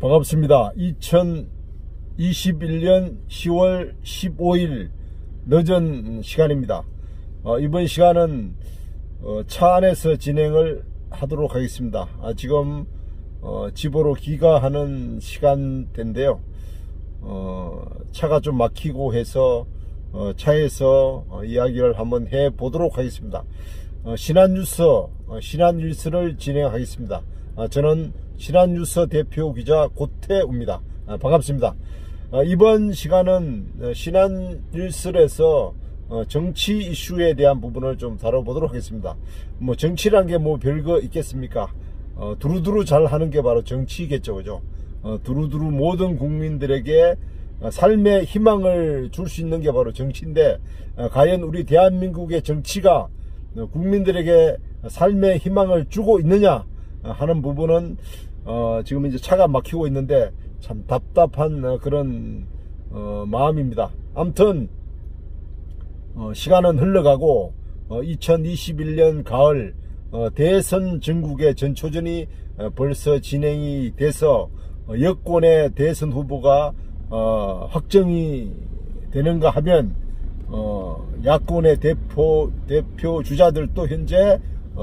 반갑습니다. 2021년 10월 15일 늦은 시간입니다. 이번 시간은 차 안에서 진행을 하도록 하겠습니다. 지금 집으로 귀가하는 시간대인데요. 차가 좀 막히고 해서 차에서 이야기를 한번 해 보도록 하겠습니다. 신한뉴스를 진행하겠습니다. 저는 신한뉴스 대표 기자 고태우입니다. 반갑습니다. 이번 시간은 신한뉴스에서 정치 이슈에 대한 부분을 좀 다뤄보도록 하겠습니다. 정치란 게 별거 있겠습니까? 두루두루 잘 하는 게 바로 정치겠죠, 그죠? 두루두루 모든 국민들에게 삶의 희망을 줄 수 있는 게 바로 정치인데, 과연 우리 대한민국의 정치가 국민들에게 삶의 희망을 주고 있느냐 하는 부분은 지금 이제 차가 막히고 있는데 참 답답한 그런 마음입니다. 아무튼 시간은 흘러가고 2021년 가을 대선 전국의 전초전이 벌써 진행이 돼서 여권의 대선 후보가 확정이 되는가 하면 야권의 대표 주자들도 현재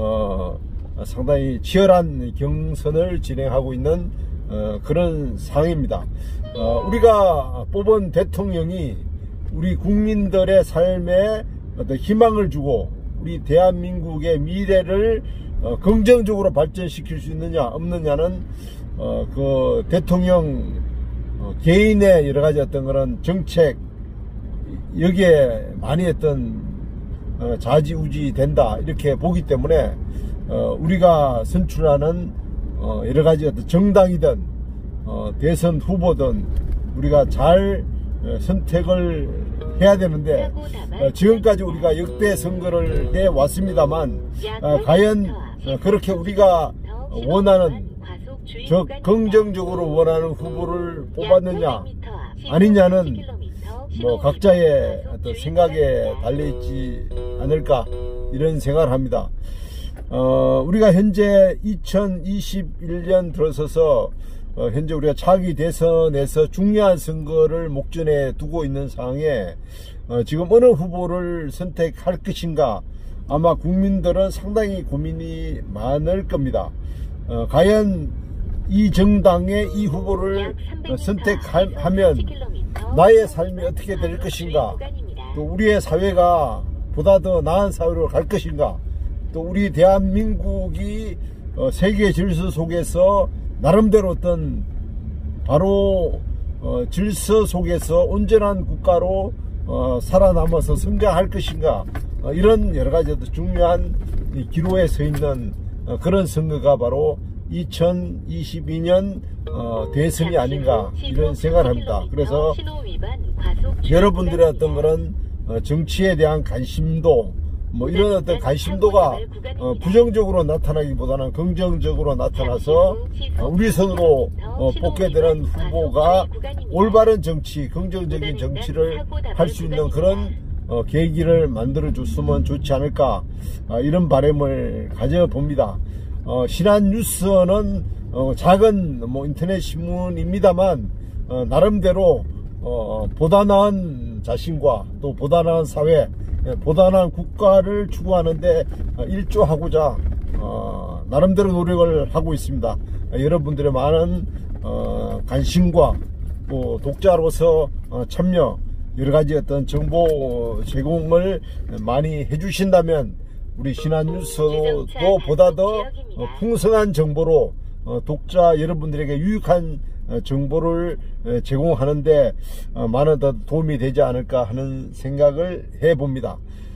상당히 치열한 경선을 진행하고 있는 그런 상황입니다. 우리가 뽑은 대통령이 우리 국민들의 삶에 어떤 희망을 주고 우리 대한민국의 미래를 긍정적으로 발전시킬 수 있느냐 없느냐는 그 대통령 개인의 여러 가지 어떤 그런 정책 여기에 많이 어떤 좌지우지 된다 이렇게 보기 때문에 우리가 선출하는 여러 가지 어떤 정당이든 대선 후보든 우리가 잘 선택을 해야 되는데 지금까지 우리가 역대 선거를 해 왔습니다만 과연 그렇게 우리가 원하는 긍정적으로 원하는 후보를 뽑았느냐 아니냐는 각자의 어떤 생각에 달려있지 않을까 이런 생각을 합니다. 우리가 현재 2021년 들어서서 현재 우리가 차기 대선에서 중요한 선거를 목전에 두고 있는 상황에 지금 어느 후보를 선택할 것인가 아마 국민들은 상당히 고민이 많을 겁니다. 과연 이 정당의 이 후보를 선택하면 나의 삶이 어떻게 될 것인가, 또 우리의 사회가 보다 더 나은 사회로 갈 것인가, 또 우리 대한민국이 세계 질서 속에서 나름대로 어떤 바로 질서 속에서 온전한 국가로 살아남아서 성장할 것인가, 이런 여러가지 중요한 기로에 서 있는 그런 선거가 바로 2022년 대선이 아닌가 이런 생각을 합니다. 그래서 여러분들의 어떤 그런 정치에 대한 관심도 이런 어떤 관심도가 부정적으로 나타나기보다는 긍정적으로 나타나서 우리 손으로 뽑게 되는 후보가 올바른 정치, 긍정적인 정치를 할 수 있는 그런 계기를 만들어 줬으면 좋지 않을까 이런 바람을 가져봅니다. 신한뉴스는 작은 인터넷 신문입니다만 나름대로 보다 나은 자신과 또 보다 나은 사회, 보다 나은 국가를 추구하는데 일조하고자 나름대로 노력을 하고 있습니다. 여러분들의 많은 관심과 또 독자로서 참여, 여러가지 어떤 정보 제공을 많이 해주신다면 우리 신한뉴스도 보다 더 풍성한 정보로 독자 여러분들에게 유익한 정보를 제공하는데 많은 더 도움이 되지 않을까 하는 생각을 해봅니다.